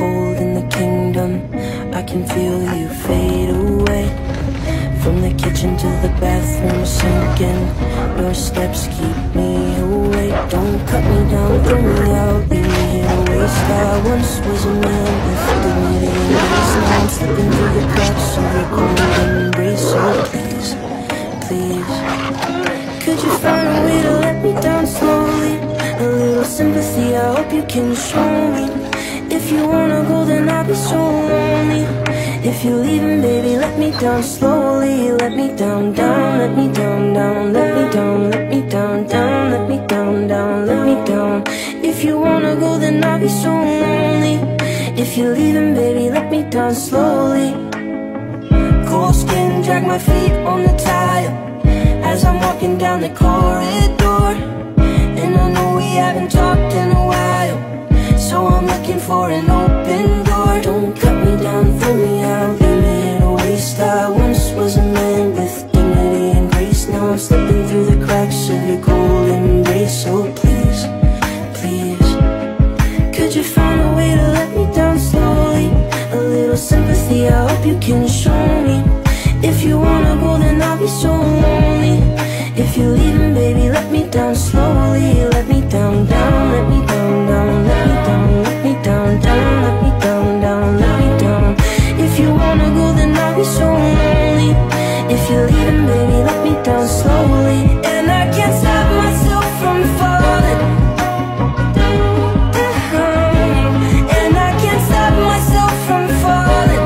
cold in the kingdom. I can feel you fade away. From the kitchen to the bathroom sinking, your steps keep me awake. Don't cut me down, throw me out, leave me here to waste. I once was a man with dignity and grace. Now I'm slipping through the cracks of your cold embrace. So please, please, could you find a way to let me down slowly? A little sympathy, I hope you can show me. If you wanna go, then I'll be so lonely. If you're leaving, baby, let me down slowly. Let me down, down, let me down, down, let me down, let me down, down, let me down, down, let me down. If you wanna go, then I'll be so lonely. If you're leaving, baby, let me down slowly. Cold skin, drag my feet on the tile as I'm walking down the corridor. And I know we haven't talked in a while, so I'm looking for an open door. Don't cut me down, throw me out, leave me here to waste. I once was a man with dignity and grace. Now I'm slipping through the cracks of your cold embrace. So please, please, could you find a way to let me down slowly? A little sympathy, I hope you can show me. If you wanna go, then I'll be so lonely. If you're leaving, baby, let me down slowly. Let me down, down, let me down, down, let me down, let me down, down, let me down, down, let me down. If you wanna go, then I'll be so lonely. If you're leaving, baby, let me down slowly. And I can't stop myself from falling down. And I can't stop myself from falling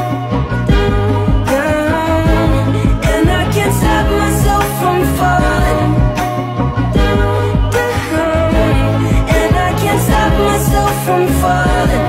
down. And I can't stop myself from falling down. And I can't stop myself from falling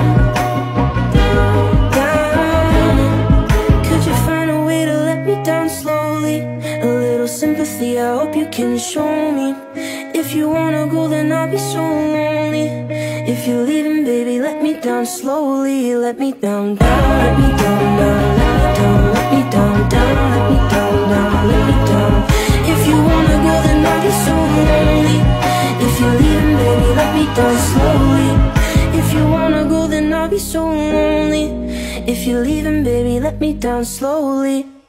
down. Could you find a way to let me down slowly? A little sympathy, I hope you can show me. If you wanna go, then I'll be so lonely. If you're leaving, baby, let me down slowly. Let me down, down, let me down, down, let me down, let me down, down, let me down, down, let me down. If you wanna go, then I'll be so lonely. If you're leaving, baby, let me down slowly. If you wanna go, then I'll be so lonely. If you're leaving, baby, let me down slowly.